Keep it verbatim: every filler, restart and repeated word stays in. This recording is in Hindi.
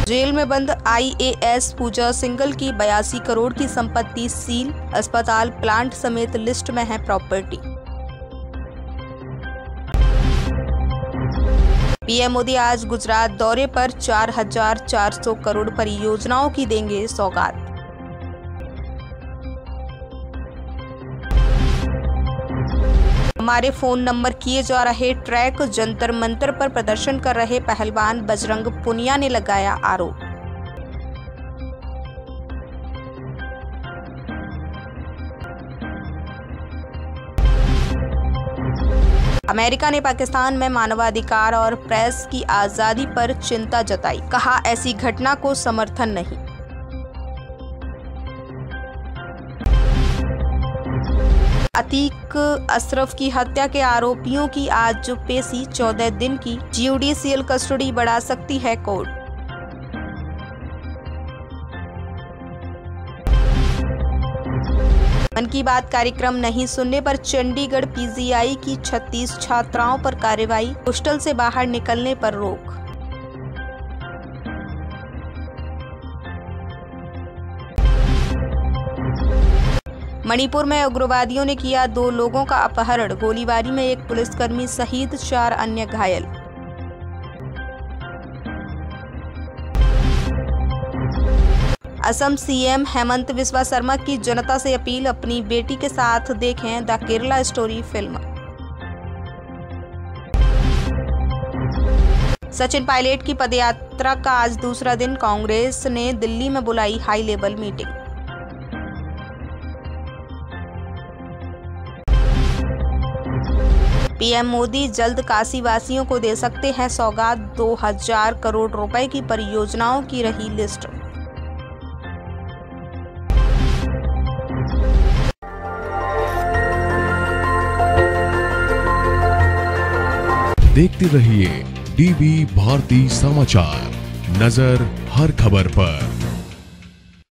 जेल में बंद आई ए एस पूजा सिंघल की बयासी करोड़ की संपत्ति सील। अस्पताल प्लांट समेत लिस्ट में है प्रॉपर्टी। पीएम मोदी आज गुजरात दौरे पर चार हजार चार सौ करोड़ परियोजनाओं की देंगे सौगात। हमारे फोन नंबर किए जा रहे ट्रैक, जंतर मंतर पर प्रदर्शन कर रहे पहलवान बजरंग पुनिया ने लगाया आरोप। अमेरिका ने पाकिस्तान में मानवाधिकार और प्रेस की आजादी पर चिंता जताई, कहा ऐसी घटना को समर्थन नहीं। अतीक अशरफ की हत्या के आरोपियों की आज पेशी, चौदह दिन की ज्यूडिशियल कस्टडी बढ़ा सकती है कोर्ट। मन की बात कार्यक्रम नहीं सुनने पर चंडीगढ़ पी जी आई की छत्तीस छात्राओं पर कार्रवाई, हॉस्टल से बाहर निकलने पर रोक। मणिपुर में उग्रवादियों ने किया दो लोगों का अपहरण, गोलीबारी में एक पुलिसकर्मी शहीद, चार अन्य घायल। असम सीएम हेमंत बिस्वा शर्मा की जनता से अपील, अपनी बेटी के साथ देखें the Kerala story film. Sachin Pilot की पदयात्रा का आज दूसरा दिन, कांग्रेस ने दिल्ली में बुलाई high level meeting. PM Modi जल्द काशी वासियों को दे सकते हैं सौगात, दो हजार करोड़ रुपए की परियोजनाओं की रही लिस्ट। देखते रहिए डीबी भारती समाचार, नजर हर खबर पर।